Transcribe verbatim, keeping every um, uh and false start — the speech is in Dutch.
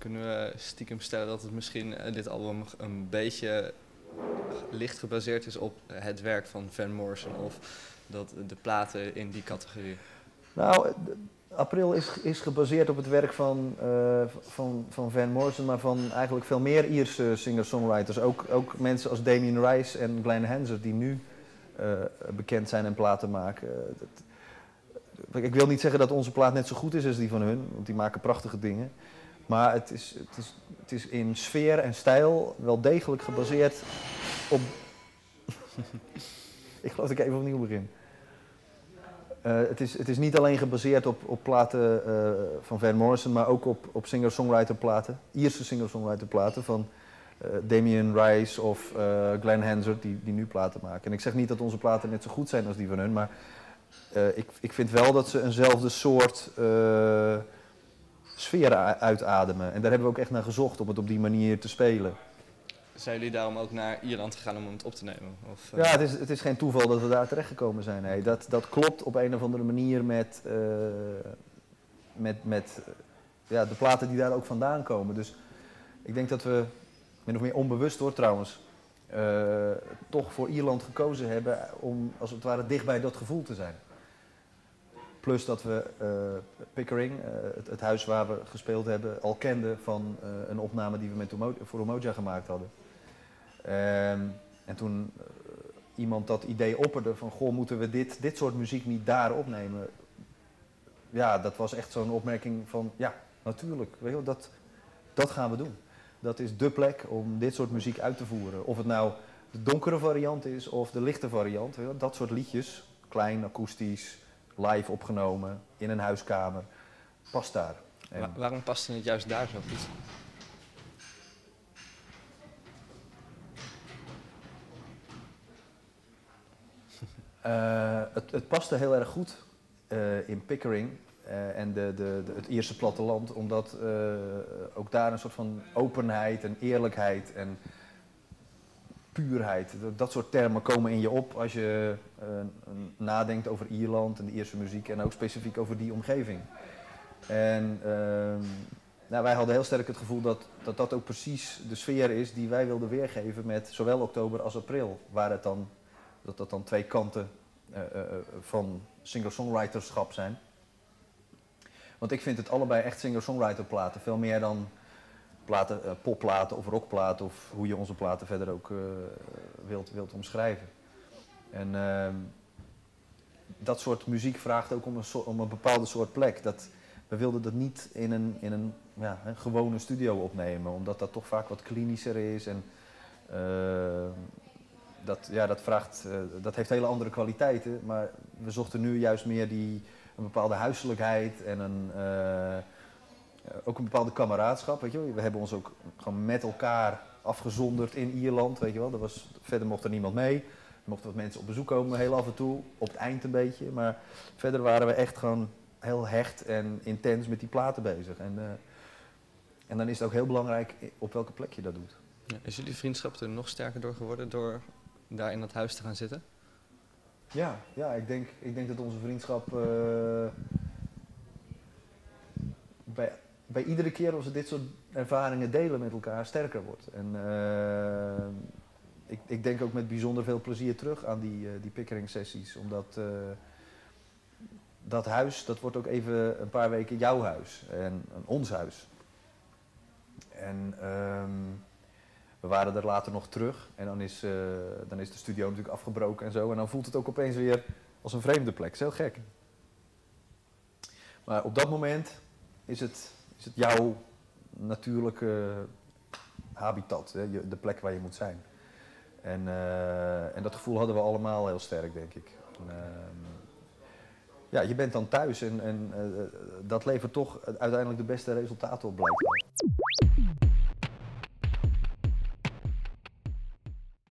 kunnen we stiekem stellen dat het misschien uh, dit album een beetje licht gebaseerd is op het werk van Van Morrison of dat de platen in die categorie? Nou, April is, is gebaseerd op het werk van, uh, van, van Van Morrison, maar van eigenlijk veel meer Ierse singer-songwriters. Ook, ook mensen als Damien Rice en Glenn Hansard die nu uh, bekend zijn en platen maken. Uh, dat, ik wil niet zeggen dat onze plaat net zo goed is als die van hun, want die maken prachtige dingen. Maar het is, het is, het is in sfeer en stijl wel degelijk gebaseerd op... ik geloof dat ik even opnieuw begin. Uh, het, is, het is niet alleen gebaseerd op, op platen uh, van Van Morrison, maar ook op, op singer-songwriter platen, Ierse singer-songwriter platen van uh, Damien Rice of uh, Glenn Hansard die, die nu platen maken. En ik zeg niet dat onze platen net zo goed zijn als die van hun, maar uh, ik, ik vind wel dat ze eenzelfde soort uh, sfeer uitademen. En daar hebben we ook echt naar gezocht om het op die manier te spelen. Zijn jullie daarom ook naar Ierland gegaan om het op te nemen? Of, uh... Ja, het is, het is geen toeval dat we daar terechtgekomen zijn. Nee, dat, dat klopt op een of andere manier met, uh, met, met uh, ja, de platen die daar ook vandaan komen. Dus ik denk dat we, min of meer onbewust hoor trouwens, uh, toch voor Ierland gekozen hebben om als het ware dicht bij dat gevoel te zijn. Plus dat we uh, Pickering, uh, het, het huis waar we gespeeld hebben, al kenden van uh, een opname die we met Umo- voor Umoja gemaakt hadden. Um, en toen uh, iemand dat idee opperde van, goh, moeten we dit, dit soort muziek niet daar opnemen? Ja, dat was echt zo'n opmerking van, ja, natuurlijk, weet je wel, dat, dat gaan we doen. Dat is dé plek om dit soort muziek uit te voeren. Of het nou de donkere variant is of de lichte variant, weet je wel, dat soort liedjes, klein, akoestisch, live opgenomen, in een huiskamer, past daar. En Wa- waarom paste het juist daar zo goed? Uh, het, het paste heel erg goed uh, in Pickering uh, en de, de, de, het Ierse platteland, omdat uh, ook daar een soort van openheid en eerlijkheid en puurheid, dat, dat soort termen komen in je op als je uh, nadenkt over Ierland en de Ierse muziek en ook specifiek over die omgeving. En uh, nou, wij hadden heel sterk het gevoel dat, dat dat ook precies de sfeer is die wij wilden weergeven met zowel oktober als april, waar het dan dat dat dan twee kanten uh, uh, van singer-songwriterschap zijn. Want ik vind het allebei echt singer-songwriter platen, veel meer dan platen, uh, popplaten of rockplaten of hoe je onze platen verder ook uh, wilt, wilt omschrijven. En uh, dat soort muziek vraagt ook om een, so om een bepaalde soort plek. Dat, we wilden dat niet in een, in een, ja, een gewone studio opnemen, omdat dat toch vaak wat klinischer is en uh, Dat, ja, dat, vraagt, uh, dat heeft hele andere kwaliteiten, maar we zochten nu juist meer die, een bepaalde huiselijkheid en een, uh, ook een bepaalde kameraadschap. Weet je wel. We hebben ons ook gewoon met elkaar afgezonderd in Ierland. Weet je wel. Er was, verder mocht er niemand mee. Er mochten wat mensen op bezoek komen, heel af en toe, op het eind een beetje. Maar verder waren we echt gewoon heel hecht en intens met die platen bezig. En, uh, en dan is het ook heel belangrijk op welke plek je dat doet. Ja, is jullie vriendschap er nog sterker door geworden door daar in dat huis te gaan zitten? Ja, ja ik, denk, ik denk dat onze vriendschap uh, bij, bij iedere keer als we dit soort ervaringen delen met elkaar sterker wordt. En uh, ik, ik denk ook met bijzonder veel plezier terug aan die, uh, die Pickering sessies, omdat uh, dat huis, dat wordt ook even een paar weken jouw huis en ons huis. En um, we waren er later nog terug en dan is, uh, dan is de studio natuurlijk afgebroken en zo. En dan voelt het ook opeens weer als een vreemde plek. Dat is heel gek. Maar op dat moment is het, is het jouw natuurlijke habitat, hè? De plek waar je moet zijn. En, uh, en dat gevoel hadden we allemaal heel sterk, denk ik. En, uh, ja, je bent dan thuis en, en uh, dat levert toch uiteindelijk de beste resultaten op, blijkbaar.